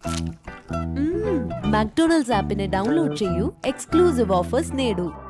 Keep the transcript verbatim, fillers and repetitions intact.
McDonald's app ne download cheyu. Exclusive offers nedu.